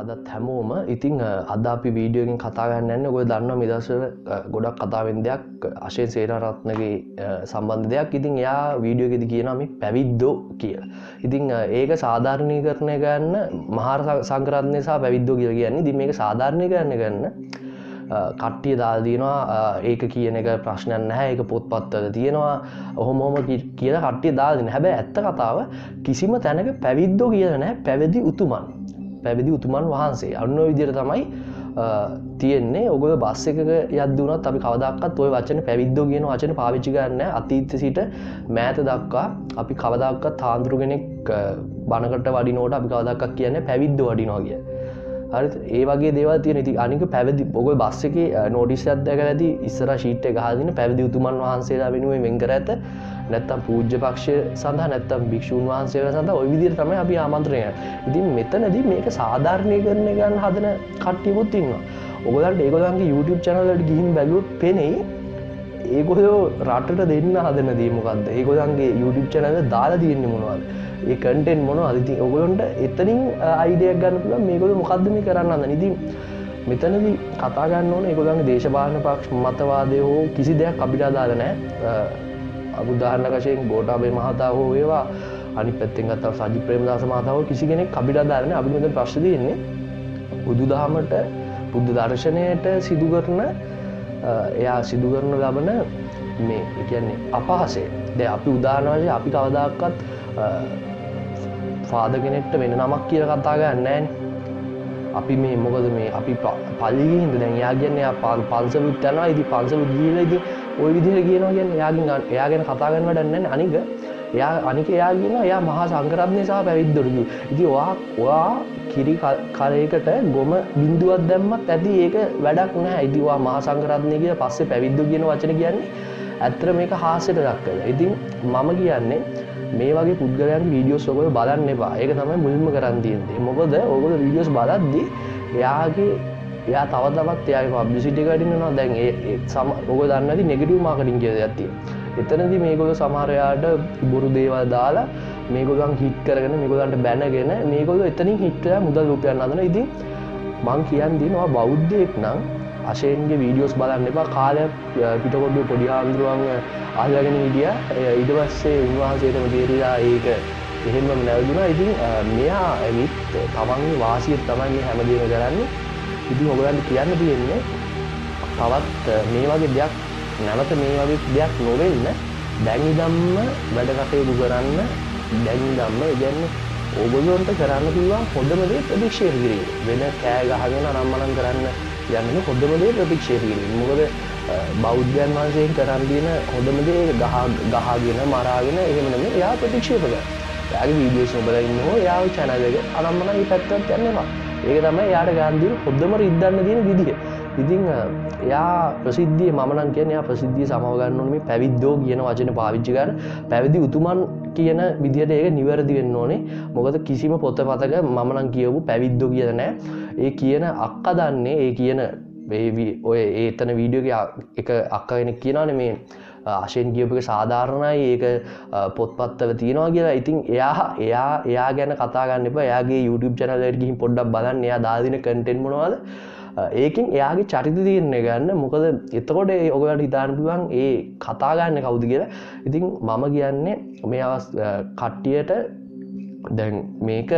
අදත් හැමෝම ඉතින් අද අපි වීඩියෝ එකෙන් කතා කරන්න යන්නේ ඔයගොල්ලෝ දන්නවා මේ දවස්වල ගොඩක් කතා වෙන දෙයක් අශේන් සේනාරත්නගේ සම්බන්ධ දෙයක්. ඉතින් එයා වීඩියෝ එකේදී කියනවා මේ පැවිද්දෝ කියලා. ඉතින් ඒක සාධාරණීකරණය ගන්න මහා සංඝරත්නය සහ පැවිද්දෝ කියලා කියන්නේ. ඉතින් මේක සාධාරණීකරණය ගන්න කට්ටිය දාලා දිනවා ඒක කියන එක ප්‍රශ්නයක් නැහැ. ඒක පොත්පත්වල තියෙනවා. ඔහොම කියලා කට්ටිය දාලා දිනවා. හැබැයි ඇත්ත කතාව කිසිම තැනක පැවිද්දෝ කියලා නැහැ. පැවිදි උතුමන්. පැවිදි උතුමන් වහන්සේ. අන්න ඔය විදිහට තමයි තියෙන්නේ. ඔයගොල්ලෝ බස් එකක යද්දී වුණත් අපි කවදාකවත් ওই වචනේ පැවිද්දෝ කියන වචනේ පාවිච්චි කරන්නේ නැහැ. අතීතයේ සිට මෑත දක්වා අපි කවදාකවත් හාමුදුරු කෙනෙක් බණකට වඩිනකොට අපි කවදාකවත් කියන්නේ පැවිද්දෝ වඩිනවා කියලා. හරිද? ඒ වගේ දේවල් තියෙන. ඉතින් අනික පැවිදි ඔයගොල්ලෝ බස් එකේ නෝටිස් එකක් දැකලා ඇති ඉස්සර ෂීට් එක ගහලා දින පැවිදි උතුමන් වහන්සේලා වෙනුවෙන් වෙන් කර ඇත. නැත්තම් පූජ්‍ය පක්ෂය සඳහා නැත්තම් භික්ෂුන් වහන්සේලා සඳහා ওই විදිහට තමයි අපි ආමන්ත්‍රණය කරන්නේ. ඉතින් මෙතනදී මේක සාධාරණීකරණය ගන්න හදන කට්ටියකුත් ඉන්නවා. ඔයගොල්ලන්ට ඒගොල්ලන්ගේ YouTube channel වලට ගිහින් බැලුවොත් පෙනෙයි ඒගොල්ලෝ රටට දෙන්න හදන දේ මොකද්ද? ඒගොල්ලන්ගේ YouTube channel එක දාලා තියෙන්නේ මොනවද? ඒ content මොනවද? ඉතින් ඔයගොල්ලන්ට එතනින් idea එකක් ගන්න පුළුවන් මේගොල්ලෝ මොකද්ද මේ කරන්න හදන්නේ. ඉතින් මෙතනදී කතා ගන්න ඕනේ ඒගොල්ලන්ගේ දේශපාලන පක්ෂ මතවාදය හෝ කිසි දෙයක් අපිට අදාළ නැහැ. උදාහරණයක් වශයෙන් ගෝඨාභය මහතා හෝ වේවා අනිත් පැත්තෙන් ගත්තා සජිත් ප්‍රේමදාස මහතා හෝ කිසි කෙනෙක් අපිට අදාළ නැහැ. අපිට මෙතන ප්‍රශ්න තියෙන්නේ බුදුදහමට බුද්ධ දර්ශනයට සිදු කරන එයා සිදු කරන ලබන මේ කියන්නේ අපහාසය. දැන් අපි උදාහරණ වශයෙන් අපි කවදාකවත් ෆාදර් කෙනෙක්ට වෙන නමක් කියලා කතා කරන්නේ නැහැනේ. අපි මේ මොකද මේ අපි පල්ලියේ ඉඳන් දැන් එයා කියන්නේ එයා පන්සලුත් යනවා. ඉතින් පන්සලුත් ගිහිල්ලා ඉතින් ওই විදිහට කියනවා කියන්නේ එයා ගැන කතා කරන්න වැඩක් නැහැ. අනික එයා කියනවා එයා මහා සංඝරත්නය සහ පැවිද්දොට කිව්වා. ඉතින් ඔයා කිරි කරේකට ගොම බින්දුවක් දැම්මත් ඇති ඒක වැඩක් නැහැ. ඉතින් ඔයා මහා සංඝරත්නය කියලා පස්සේ පැවිද්දෝ කියන වචනේ කියන්නේ ඇත්තට මේක හාස්‍යයට දක්වලා. ඉතින් මම කියන්නේ මේ වගේ පුද්ගලයන්ගේ වීඩියෝස් ඔයගොල්ලෝ බලන්න එපා. ඒක තමයි මුලින්ම කරන් තියෙන්නේ. මොකද ඔයගොල්ලෝ වීඩියෝස් බලද්දී එයා තව තවත් එයාගේ පබ්ලිසිටි එකට ඉන්නවා. දැන් ඔයගොල්ලෝ දන්නේ නැති නෙගටිව් මාකටිං කියලා දෙයක් තියෙනවා. එතනදී මේගොල්ලෝ සමහර යාට බොරු දේවල් දාලා මේගොල්ලන් හිට් කරගෙන මේගොල්ලන්ට බැනගෙන මේගොල්ලෝ එතනින් හිට් වෙලා මුදල් උපයන්න හදනවා. ඉතින් මං කියන්නේ ඔයා බෞද්ධයෙක් නම් අශේන්ගේ වීඩියෝස් බලන්න එපා. කාලයක් පිටකොඩුවේ පොඩි ආන්දරුවන් අහලාගෙන හිටියා. ඊට පස්සේ උන්වහන්සේටම තේරිලා ඒක එහෙමම නැවතුණා. ඉතින් මෙයා ඇවිත් තමන්ගේ වාසිය තමයි මේ හැමදේම කරන්නේ. ඉතින් ඔයගොල්ලන්ට කියන්න තියෙන්නේ තවත් මේ වගේ දෙයක් නැවත මේ වගේ දෙයක් නොවෙන්න දැන් ඉඳන්ම වැඩ කටයුතු කරන්න. දැන් ඉඳන්ම කියන්නේ ඕගොල්ලන්ට කරන්න පුළුවන් හොඳම දේ ප්‍රතික්ෂේප කිරීම. වෙන කෑ ගහගෙන අනම්මනම් කරන්න යන්නේ හොඳම දේ ප්‍රතික්ෂේප කිරීම. මොකද බෞද්ධයන් වහන්සේෙන් කරන් දින හොඳම දේ ගහගෙන මරාගෙන එහෙම නෙමෙයි එයා ප්‍රතික්ෂේප කරනවා. එයාගේ වීඩියෝස් ඔබලා ඉන්නෝ එයාගේ channel එක අනම්මනම් මේ පැත්තට යන්න එපා. ඒක තමයි එයාට ගන්න දින හොඳම රිද්දන්න තියෙන විදිහ. ඉතින් එයා ප්‍රසිද්ධිය මම නම් කියන්නේ එයා ප්‍රසිද්ධිය සමව ගන්න ඕනේ මේ පැවිද්දෝ කියන වචනේ පාවිච්චි කරන පැවිදි උතුමන් කියන විදිහට ඒක නිවැරදි වෙන්න ඕනේ. මොකද කිසිම පොතපතක මම නම් කියවපු පැවිද්දෝ කියලා නැහැ. ඒ කියන අක්කා දන්නේ ඒ කියන ඔය ඒතන වීඩියෝ එක අක්කා කෙනෙක් කියනවානේ මේ අශේන් කියපු එක සාධාරණයි ඒක පොත්පත්වල තියෙනවා කියලා. ඉතින් එයා ගැන කතා ගන්න එපා. එයාගේ YouTube channel එකට ගිහින් පොඩ්ඩක් බලන්න. එයා දාලා දෙන content මොනවද? ඒකෙන් එයාගේ චරිත තීරණය ගන්න. මොකද එතකොට ඔයගොල්ලන්ට හිතාන්න පුළුවන් ඒ කතා ගන්න කවුද කියලා. ඉතින් මම කියන්නේ මේ කට්ටියට දැන් මේක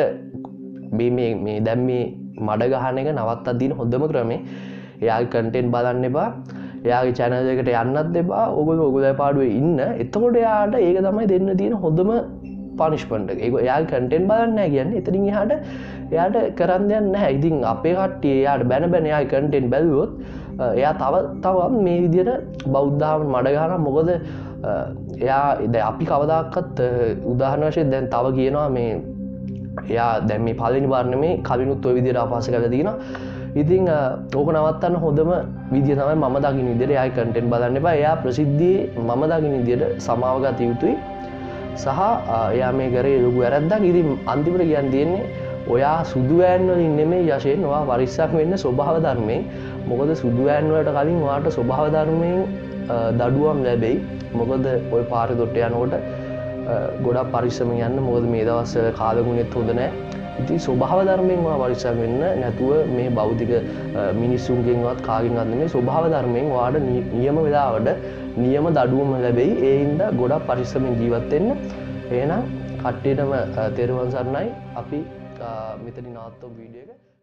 මේ දැන් මේ මඩ ගහන එක නවත්තලා දින හොඳම ක්‍රමේ එයාගේ content බලන්න එපා. එයාගේ channel එකට යන්නත් එපා. ඔයගොල්ලෝ පාඩුවේ ඉන්න. එතකොට එයාට ඒක තමයි දෙන්න තියෙන හොඳම punishment එක. එයාගේ content බලන්න නැහැ කියන්නේ. එතනින් එයාට කරන්න දෙයක් නැහැ. ඉතින් අපේ කට්ටිය එයාට බැන එයාගේ content බැලුවොත් එයා තව මේ විදිහට බෞද්ධාව මඩ ගන්නවා. මොකද එයා දැන් අපි කවදාකවත් උදාහරණ වශයෙන් දැන් තව කියනවා මේ එයා දැන් මේ පළවෙනි වාර නෙමේ කලිනුත් ওই විදිහට අපහාස කරලා තියෙනවා. ඉතින් ඕක නවත්තන්න හොඳම විදිය තමයි මම දකින්න විදිහට එයාගේ content බලන්න එපා. එයා ප්‍රසිද්ධියේ මම දකින්න විදිහට සමාව ගත යුතුයි. සහ එයා මේ කරේ ලොකු වැරද්දක්. ඉතින් අන්තිමට කියන්න තියෙන්නේ ඔයා සුදු වෑන් වලින් නෙමෙයි යශේන් ඔයා පරිස්සම් වෙන්න ස්වභාව ධර්මයෙන්. මොකද සුදු වෑන් වලට කලින් ඔයාට ස්වභාව ධර්මයෙන් දඩුවම් ලැබෙයි. මොකද ওই පාරේ දොට්ට යනකොට ගොඩක් පරිස්සමෙන් යන්න. මොකද මේ දවස්වල කාලගුණෙත් හොඳ නැහැ. ඉතින් ස්වභාව ධර්මයෙන් ඔයා පරිස්සම් වෙන්න. නැතුව මේ භෞතික මිනිසුන්ගෙන්වත් කාගෙන්වත් නෙමෙයි ස්වභාව ධර්මයෙන් ඔයාට නියම වෙලාවට නියම දඩුවම ලැබෙයි. ඒ හින්දා ගොඩක් පරිස්සමෙන් ජීවත් වෙන්න. එහෙනම් කට්ටියටම තෙරුවන් සරණයි. අපි මෙතනින් නවත්තමු වීඩියෝ එක.